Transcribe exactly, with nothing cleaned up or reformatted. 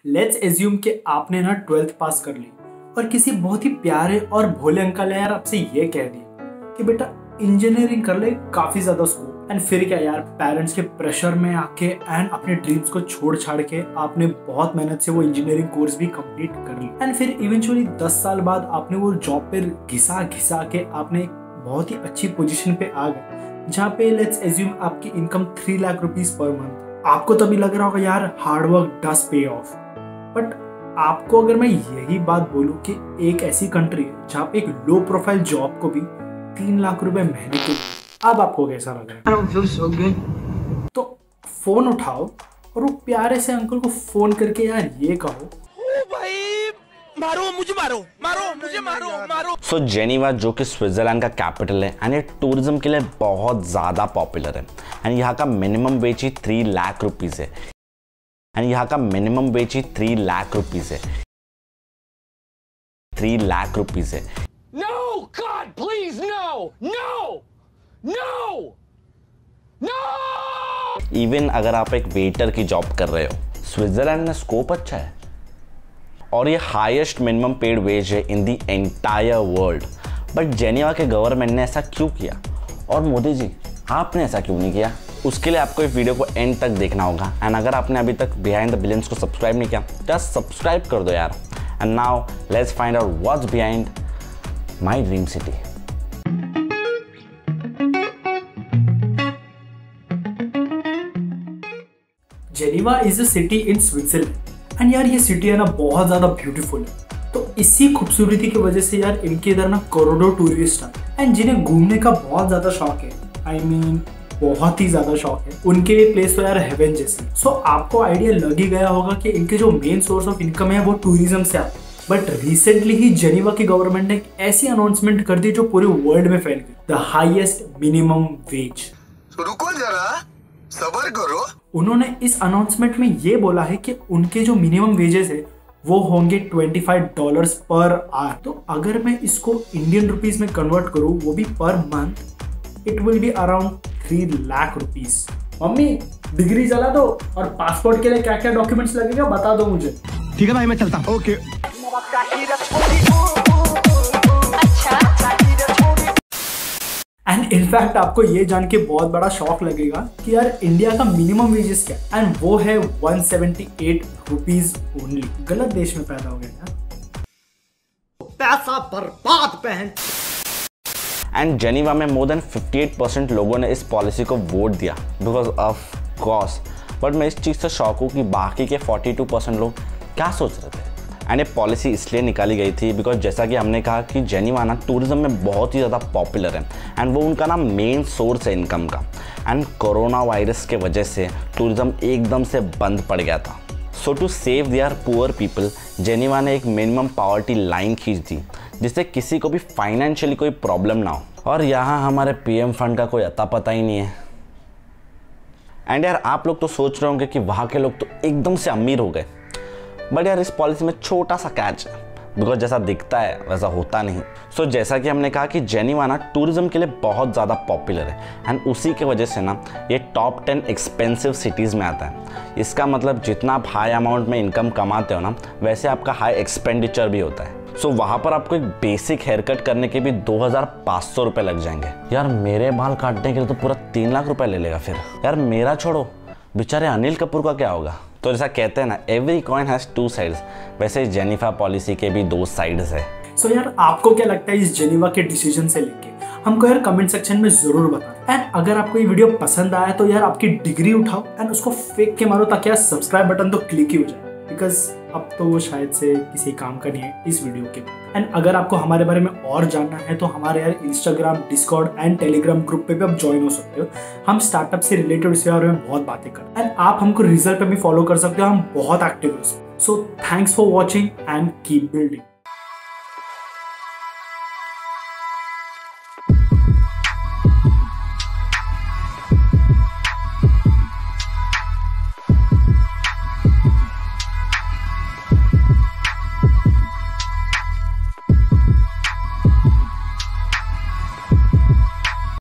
Let's assume कि आपने ना ट्वेल्थ पास कर ली और किसी बहुत ही प्यारे और भोले अंकल ने यार आपसे ये कह दिया कि बेटा इंजीनियरिंग कर ले, काफी ज्यादा स्कोप। एंड फिर क्या यार, पेरेंट्स के प्रेशर में आके एंड अपने ड्रीम्स को छोड़ छाड़ के आपने बहुत मेहनत से वो इंजीनियरिंग कोर्स भी कंप्लीट कर ली। एंड फिर इवेंचुअली दस साल बाद आपने वो जॉब पे घिसा घिसा के आपने एक बहुत ही अच्छी पोजीशन पे आ गए, जहाँ पे लेट्स एज्यूम आपकी income three lakh rupees per month. आपको तभी लग रहा होगा यार hard work does pay off. But आपको अगर मैं यही बात बोलूं कि एक ऐसी कंट्री है जहाँ पे एक लो प्रोफाइल जॉब को भी तीन लाख रुपए महीने के, अब आपको कैसा लग रहा है? तो फोन उठाओ और वो प्यारे से अंकल को फोन करके यार ये कहो, ओ भाई मारो मुझे, मारो मारो मुझे, मारो मारो। सो जेनीवा जो कि स्विट्जरलैंड का कैपिटल है एंड ये टूरिज्म के लिए बहुत ज़्यादा पॉपुलर है। एंड यहाँ का मिनिमम वेज ही थ्री लाख रुपीज़ है एंड यहाँ का मिनिमम वेज ही थ्री लाख रुपीज़ है थ्री लाख रुपीज़ है No, God, please, no, no, no, no! Even अगर आप एक वेटर की जॉब कर रहे हो, स्विट्जरलैंड में स्कोप अच्छा है और ये हाईएस्ट मिनिमम पेड वेज है in the entire world. But Geneva के गवर्नमेंट ने ऐसा क्यों किया और मोदी जी आपने ऐसा क्यों नहीं किया? उसके लिए आपको इस वीडियो को एंड तक देखना होगा। एंड अगर आपने अभी तक बिहाइंड द बिलियंस को सब्सक्राइब नहीं किया, जस्ट सब्सक्राइब कर दो यार। And now let's find out what's behind my dream city. Geneva is a city in Switzerland. And यार ये सिटी है ना बहुत ज्यादा ब्यूटीफुल है। तो इसी खूबसूरती की वजह से यार इनके इधर ना करोड़ों टूरिस्ट आए एंड जिन्हें घूमने का बहुत ज्यादा शौक है, आई I मीन mean, बहुत ही ज्यादा शौक है, उनके लिए प्लेस तो यार हेवन जैसी। सो so, आपको आइडिया लग ही गया होगा कि इनके जो मेन सोर्स ऑफ इनकम है वो टूरिज्म से आता है। बट रिसेंटली ही जेनीवा की गवर्नमेंट ने एक ऐसी अनाउंसमेंट कर दी जो पूरे वर्ल्ड में फैल गई, द हाईएस्ट मिनिमम वेज। रुको जरा, सब्र करो। उन्होंने इस अनाउंसमेंट में ये बोला है कि उनके जो मिनिमम वेजेस है वो होंगे पच्चीस डॉलर्स पर आवर। तो अगर मैं इसको इंडियन रुपीस में कन्वर्ट करूं, वो भी per month, it will be around three lakh rupees. Mummy degree जला दो और पासपोर्ट के लिए क्या क्या डॉक्यूमेंट्स लगेगा बता दो मुझे। ठीक है भाई, मैं चलता हूँ। ओके। एंड इनफैक्ट आपको ये जान के बहुत बड़ा शौक लगेगा कि यार इंडिया का मिनिमम वेजेस क्या, एंड वो है one seventy eight rupees only. गलत देश में पैदा हो गया यार, पैसा बर्बाद पहन। एंड जेनीवा में मोर देन अट्ठावन परसेंट लोगों ने इस पॉलिसी को वोट दिया बिकॉज ऑफ कॉस्ट। बट मैं इस चीज़ से शॉक हूँ कि बाकी के बयालीस परसेंट लोग क्या सोच रहे थे। एंड ये पॉलिसी इसलिए निकाली गई थी बिकॉज जैसा कि हमने कहा कि जेनीवा ना टूरिज्म में बहुत ही ज़्यादा पॉपुलर है एंड वो उनका ना मेन सोर्स है इनकम का। एंड कोरोना वायरस के वजह से टूरिज्म एकदम से बंद पड़ गया था। So to save their poor people, Geneva ने एक मिनिमम पॉवर्टी लाइन खींच दी जिससे किसी को भी फाइनेंशियली कोई प्रॉब्लम ना हो। और यहाँ हमारे पीएम फंड का कोई अता पता ही नहीं है। एंड यार आप लोग तो सोच रहे होंगे कि वहाँ के लोग तो एकदम से अमीर हो गए, बट यार इस पॉलिसी में छोटा सा कैच है बिकॉज जैसा दिखता है वैसा होता नहीं। सो so, जैसा कि हमने कहा कि जेनीवा ना टूरिज्म के लिए बहुत ज़्यादा पॉपुलर है एंड उसी के वजह से ना ये टॉप टेन एक्सपेंसिव सिटीज़ में आता है। इसका मतलब जितना आप हाई अमाउंट में इनकम कमाते हो ना, वैसे आपका हाई एक्सपेंडिचर भी होता है। सो so, वहाँ पर आपको एक बेसिक हेयर कट करने के भी दो हज़ार पाँच सौ रुपये लग जाएंगे। यार मेरे बाल काटने के लिए तो पूरा तीन लाख रुपये ले लेगा। फिर यार मेरा छोड़ो, बेचारे अनिल कपूर का क्या होगा? तो जैसा कहते हैं ना, every coin has two sides, वैसे जेनीवा पॉलिसी के भी दो साइड्स है। सो so यार आपको क्या लगता है इस जेनीवा के डिसीजन से लेके? हमको यार कमेंट सेक्शन में जरूर बताना। एंड अगर आपको ये वीडियो पसंद आया तो यार आपकी डिग्री उठाओ एंड उसको फेंक के मारो ताकि यार सब्सक्राइब बटन तो क्लिक ही हो जाए, बिकॉज अब तो वो शायद से किसी काम का नहीं है इस वीडियो के। एंड अगर आपको हमारे बारे में और जानना है तो हमारे यार Instagram, Discord and Telegram group पे भी आप ज्वाइन हो सकते हो। हम स्टार्टअप से रिलेटेड इसके बारे में बहुत बातें करते हैं। एंड आप हमको रिजल्ट पे भी फॉलो कर सकते हो, हम बहुत एक्टिव हो। So thanks for watching and keep building.